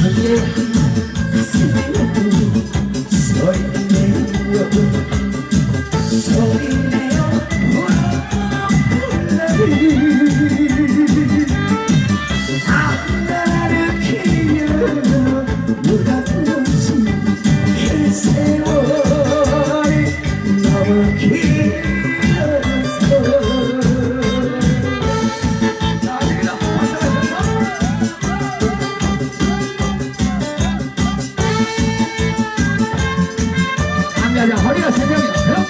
허리가 새벽이라고요?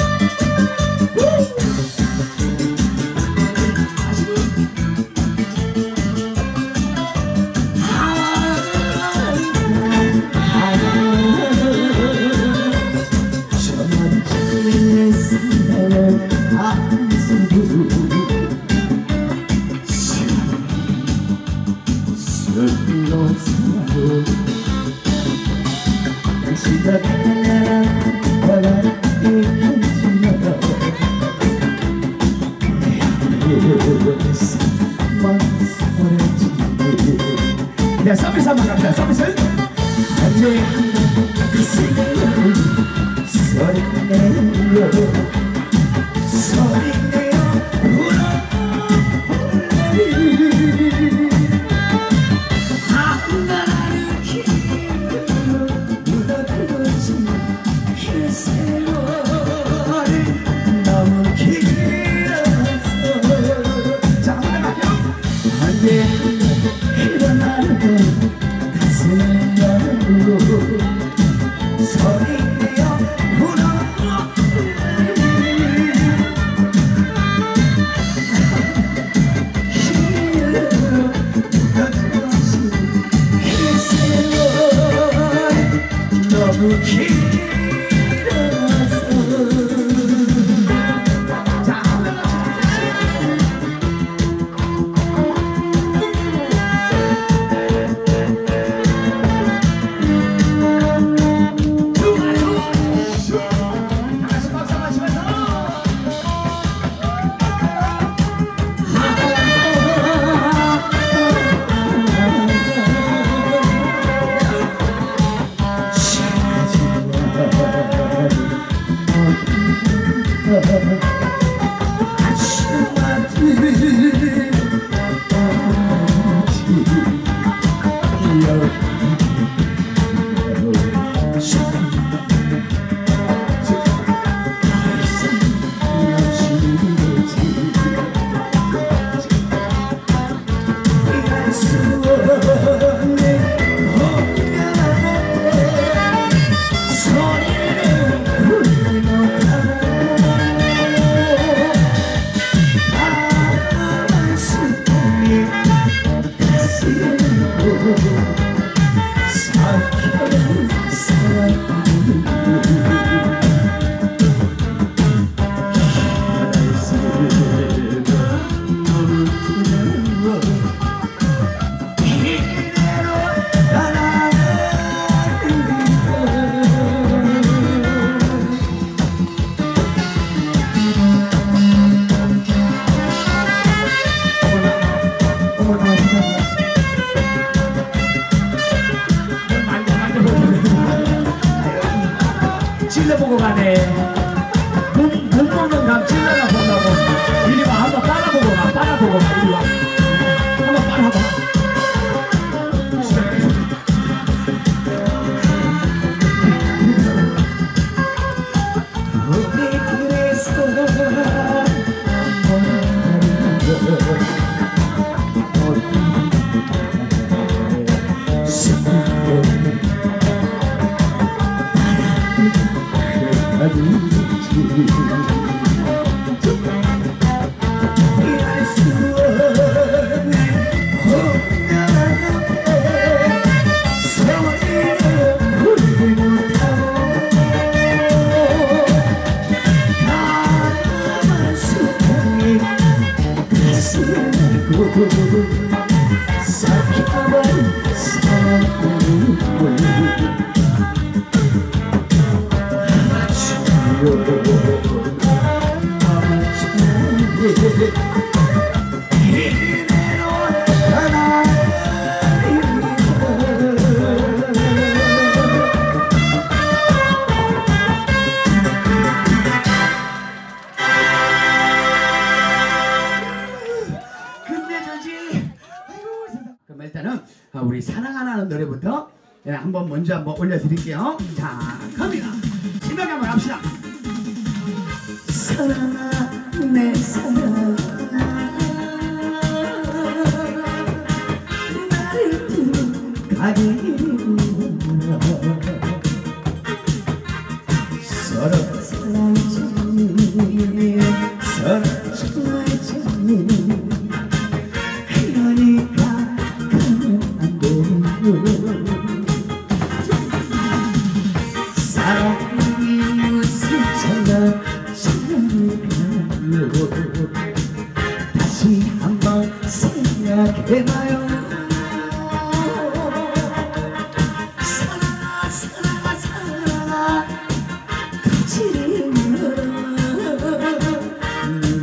네, 서비스 한번 갑니다. 서비스. 안내 소리내요 소리내요 한가라는 길을 물어들어진 그 세월이 너무 길어서 자, 한번 갈게요. 안내 일어나는 가슴을 열고 소리내어 울어 너무 길어서 찔러보고 가네. 못 먹는 감 찔러나 본다고. 이리 와, 한번 빨아보고 가. 빨아보고 가. 이리 와. 한번 빨아봐. I do. 우리 사랑하는 노래부터 한번 먼저 한번 올려드릴게요. 자, 갑니다. 신나게 한번 합시다. 사랑아 내 사랑아 나를 가리우며 서로 사랑하지 서로 좋아하지 그러니까 가면 안 돼요 사랑이 무슨 차나 다시 한번 생각해봐요 사랑아 사랑아 사랑아 가지를 말아 네가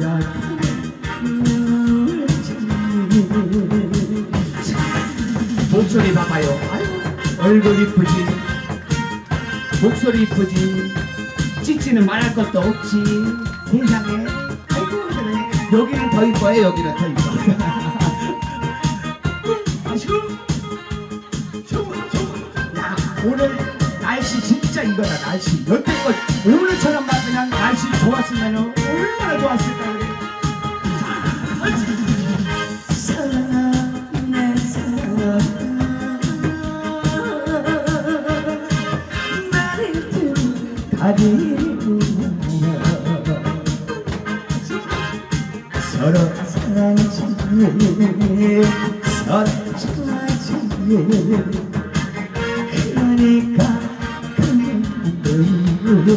목소리 봐봐요. 아유, 얼굴 이쁘지, 목소리 이쁘지, 찢지는 말할 것도 없지. 세상에. 아이고 그래. 여기는 더 이뻐요. 여기는 더 이뻐. 야, 오늘 날씨 진짜 이거다. 날씨 여태껏 오늘처럼만 그냥 날씨 좋았으면 얼마나 좋았을까. 사랑아 내 사랑아 나를 가리우며 서로 사랑하지 서로 좋아하지 그러니까 가면 안 돼요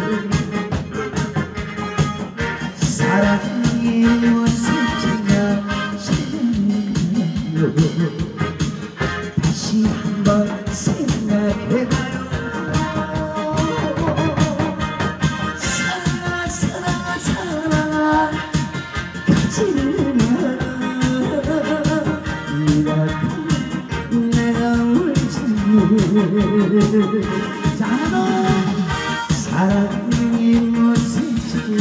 사랑이 무슨 죄냐 다시 한번 생각해봐요 사랑아 사랑아 사랑아 가지를 말아 네가 내가 울지 자, 하나 더. 사랑이 무슨 죄냐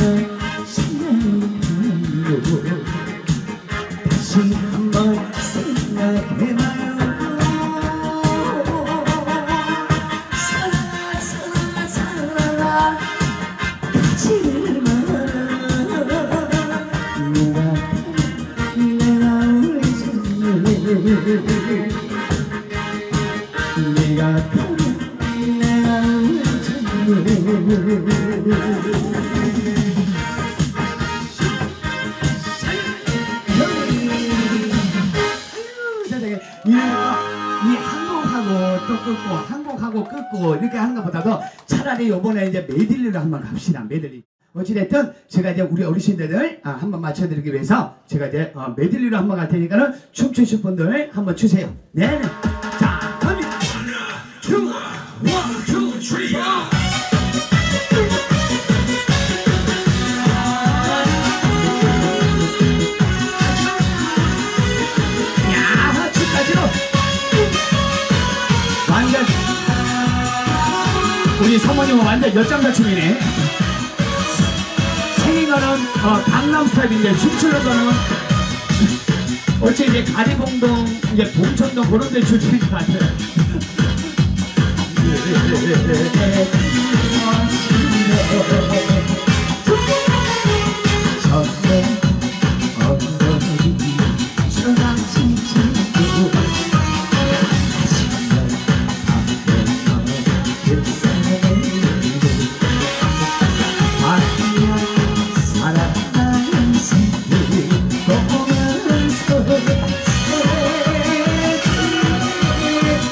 다시 한번 생각해봐요 사랑아 사랑아 사랑아 가지를 말아 내가 울지 네가 가면 내가 울지 이 한곡하고 또 끊고 한곡하고 끊고 이렇게 하는 것보다도 차라리 요번에 이제 메들리로 한번 갑시다. 메들리. 어찌됐든 제가 이제 우리 어르신들 한번 맞춰드리기 위해서 제가 이제 메들리로 한번 갈 테니까는 춤추실 분들 한번 추세요. 네. 자, 갑니다. 1, 2, 3, 4. 우리 사모님은 완전 엿장사춤이네. 생긴 거는 강남 스타일인데 춤추는 거는 어째 이제 가리봉동 이제 봉천동 그런 데 출신인 것 같아요.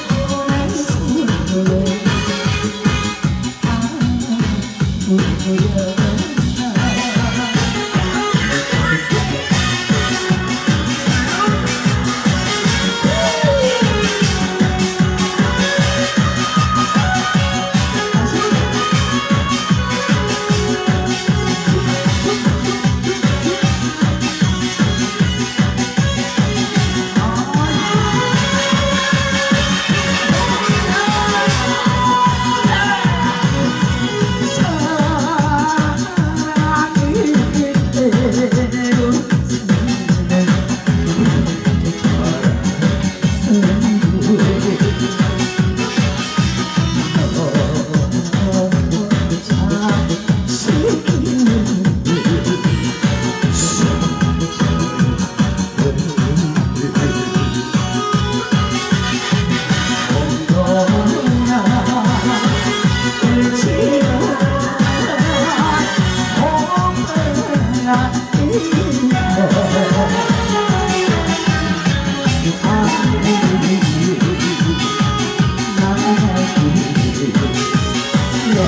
우리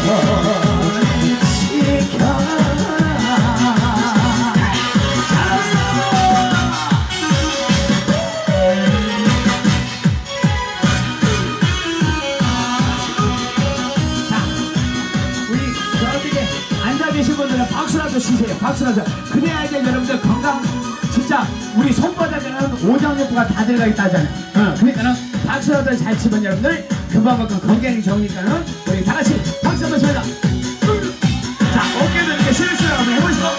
박수라도 치세요. 박수라도. 그래야 이제 여러분들 건강, 진짜 우리 손바닥에는 오장육부가 다 들어가 있다 하잖아요. 그러니까는 박수라도 잘 치면 여러분들 그만큼 건강이 좋으니까는 우리 다 같이 박수 한번 쳐요. 자, 어깨도 이렇게 슬슬 한번 해보시고.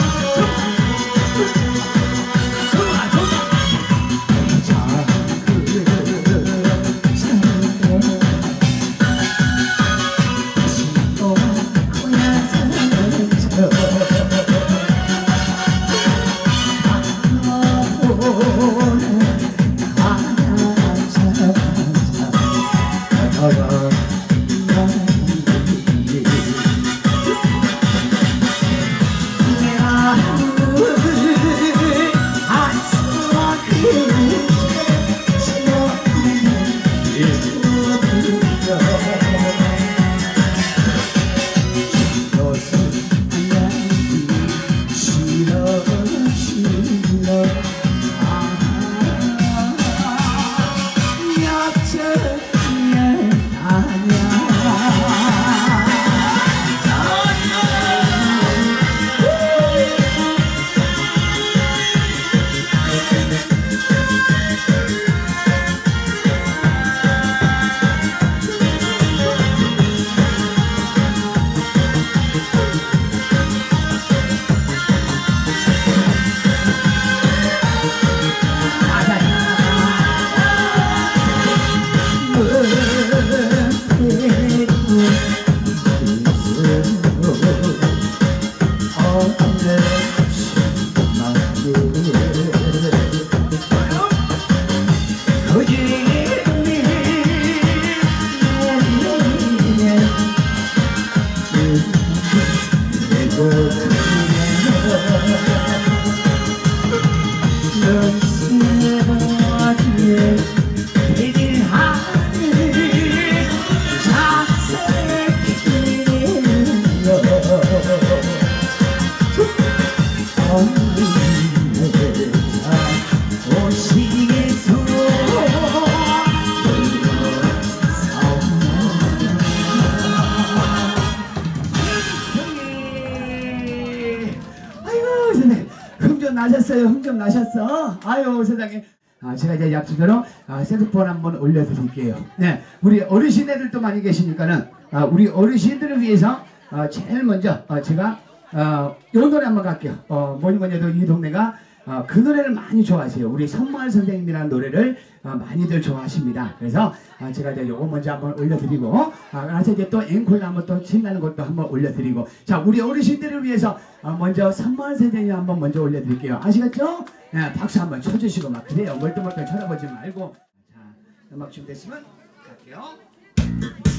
나셨어요? 흥정 나셨어? 아유 세상에. 제가 이제 약속대로 세트폰 한번 올려드릴게요. 네, 우리 어르신애들도 많이 계시니까는 우리 어르신들을 위해서 제일 먼저 제가 이 노래 한번 갈게요. 뭐니 해도 이 동네가 그 노래를 많이 좋아하세요. 우리 선마을 선생님이라는 노래를 많이들 좋아하십니다. 그래서 제가 이제 요거 먼저 한번 올려드리고 나서 이제 또 앵콜로 한번 또 신나는 것도 한번 올려드리고, 자 우리 어르신들을 위해서 먼저 선마을 선생님 한번 먼저 올려드릴게요. 아시겠죠? 네, 박수 한번 쳐주시고 막 그래요. 멀뚱멀뚱 쳐다보지 말고. 자, 음악 준비됐으면 갈게요.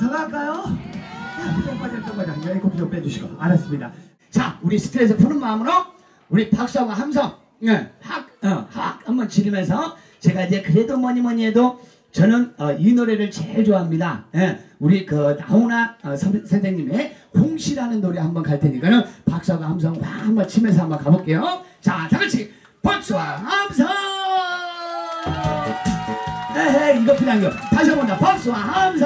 더 갈까요? 좀 빠져. 여기 커피 좀 빼주시고. 알았습니다. 자, 우리 스트레스 푸는 마음으로 우리 박수하고 함성, 학 한번 지르면서 제가 이제 그래도 뭐니 해도 저는 이 노래를 제일 좋아합니다. 우리 그 나훈아 선생님의 홍시라는 노래 한번 갈 테니까는 박수하고 함성 한번 치면서 한번 가볼게요. 자, 다 같이 박수와 함성. 에헤, 이거 그냥 이거 다시 한번 더 박수와 함성.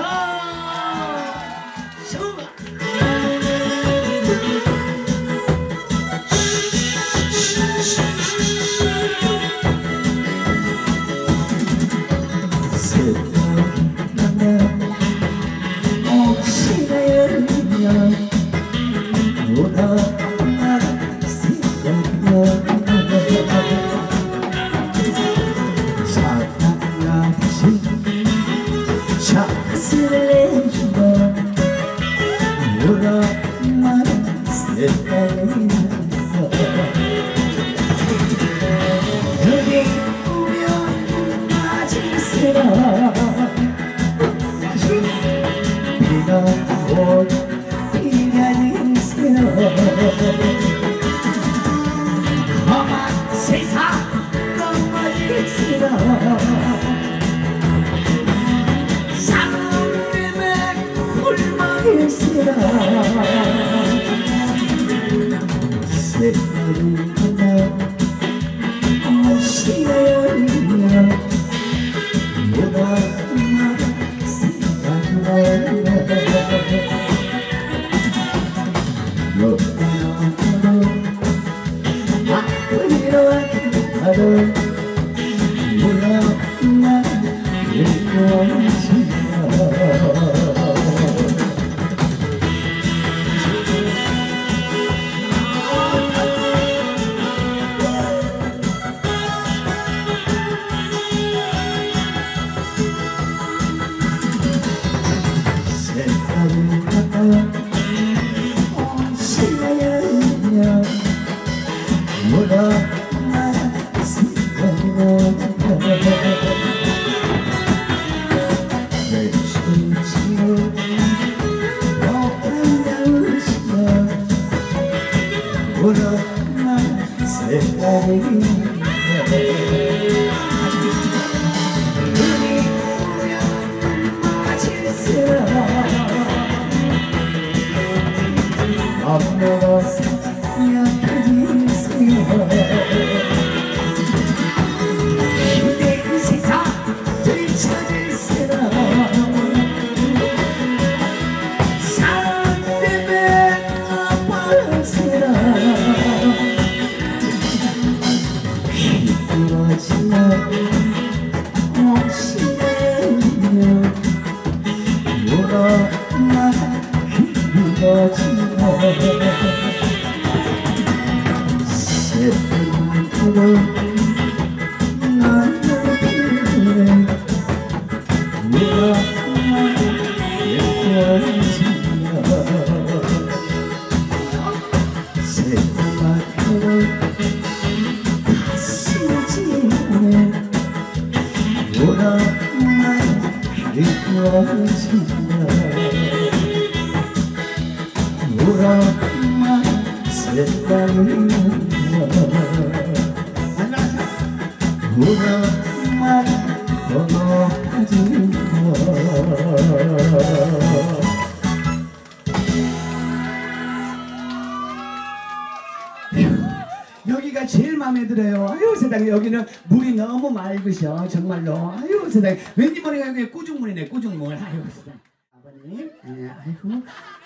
여기가 제일 마음에 들어요. 아유 세상에, 여기는 물이 너무 맑으셔 정말로. 아유 세상에, 왠지 모르게 여기 꾸중물이네, 꾸중물. 아유 세상에. 아버님, 아이고,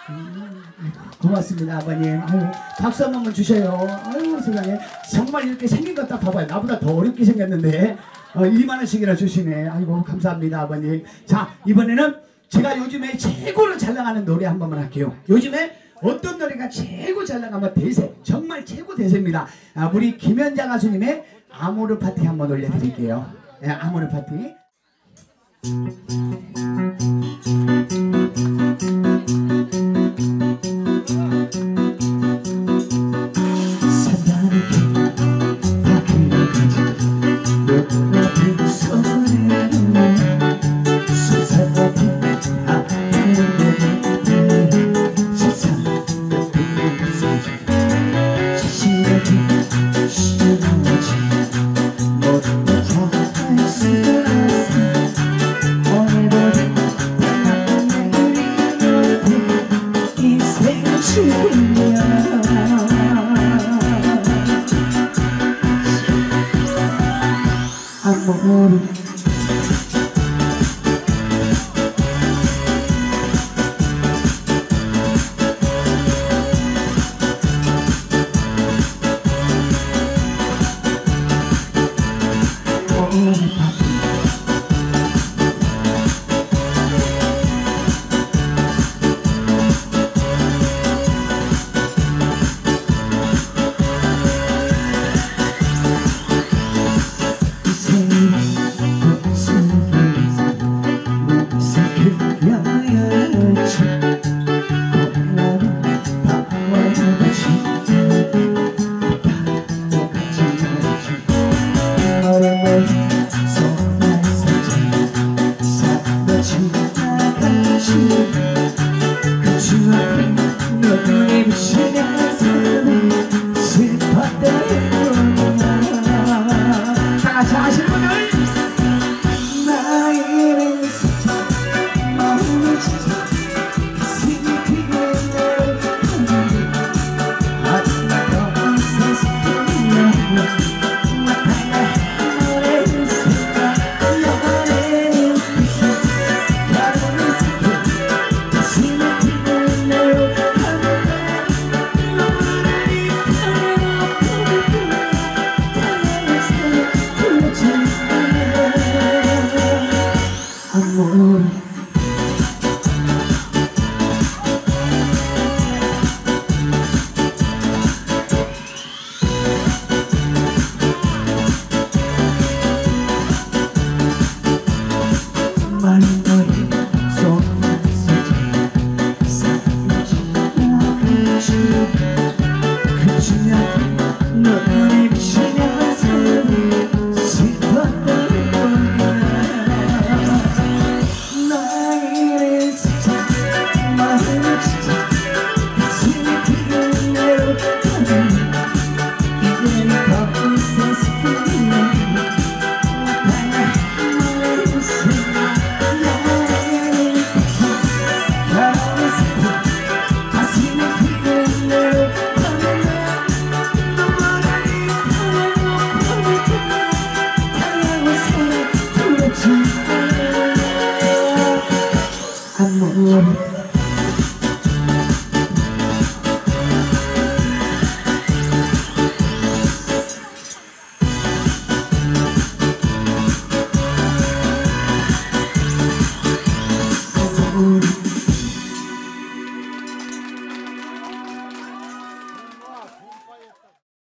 고맙습니다 아버님. 아유, 박수 한 번만 주셔요. 아유 세상에, 정말 이렇게 생긴 것 딱 봐봐요. 나보다 더 어렵게 생겼는데 2만 원씩이나 주시네. 아이고 감사합니다 아버님. 자, 이번에는 제가 요즘에 최고로 잘 나가는 노래 한 번만 할게요. 요즘에 어떤 노래가 최고 잘 나가면 대세, 정말 최고 대세입니다. 우리 김연자 가수님의 아모르 파티 한번 올려드릴게요. 아모르 파티. 손 아무리